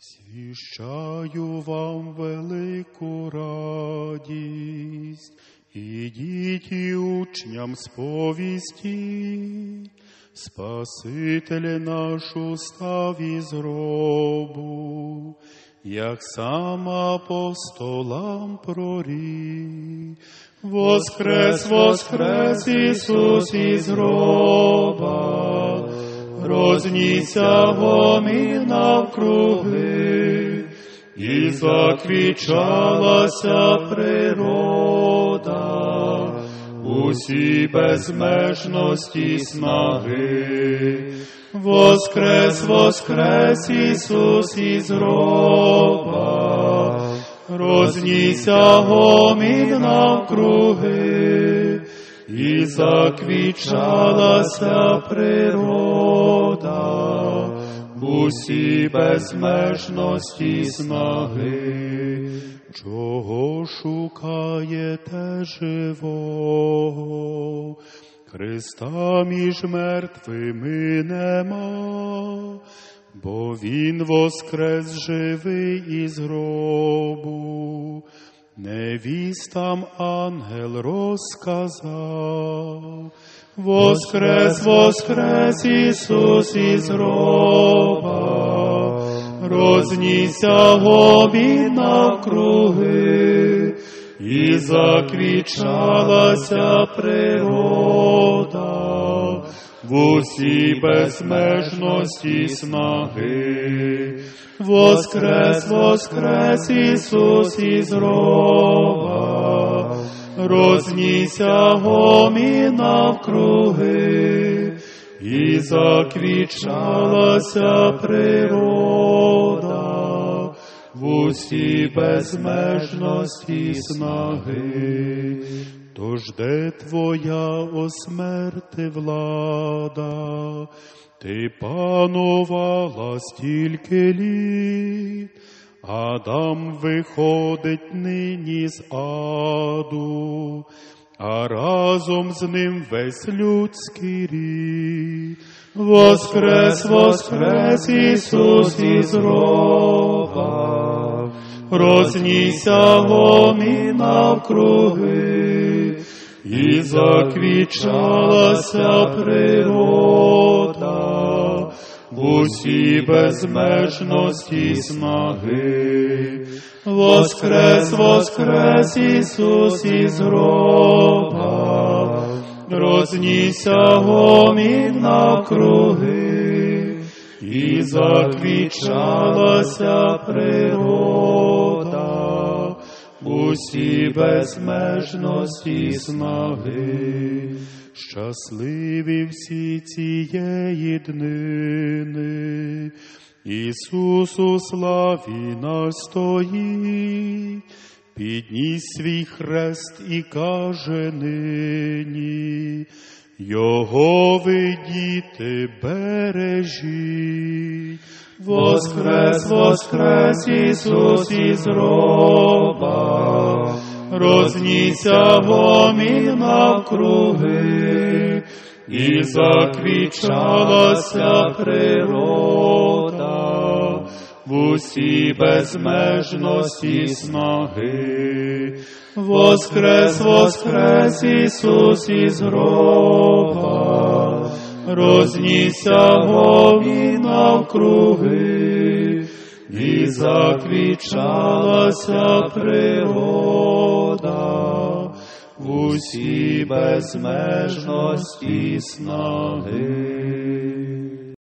Звіщаю вам велику радість, ідіть і учням сповістіть, Спаситель наш устав із гробу, як сам апостолам прорік. Воскрес, воскрес Ісус із гроба, рознісся гомін навкруги, і заквічалася природа, усі безмежності снаги. Воскрес, воскрес Ісус із гроба, рознісся гомін навкруги, і заквічалася природа, усі безмежності снаги. Чого шукаєте живого? Христа між мертвими нема, бо Він воскрес живий із гробу. Невістам ангел розказав. Воскрес, воскрес Ісус із гроба, рознісся гомін навкруги, і заквічалася природа, в усій безмежності снаги. Воскрес, воскрес Ісус із гроба, рознісся гомін навкруги, і заквічалася природа, в усій безмежності снаги. Тож де твоя, о смерти, влада? Ти панувала стільки літ, Адам виходить нині з аду, а разом з ним весь людський рід. Воскрес, воскрес Ісус із гроба, рознісся гомін навкруги, і заквічалася природа, в усій безмежності снаги. Воскрес, воскрес Ісус із гроба, рознісся гомін навкруги, і заквічалася природа, в усій безмежності снаги. Щасливі всі цієї днини, Ісус у славі настоїть, підніс свій хрест і каже нині, Його ви, діти, бережіть. Воскрес, воскрес Ісус із гроба, рознісся гомін навкруги, і заквічалася природа, в усій безмежності снаги. Воскрес, воскрес Ісус із гроба, рознісся гомін навкруги, і заквічалася природа, в усій безмежності снаги.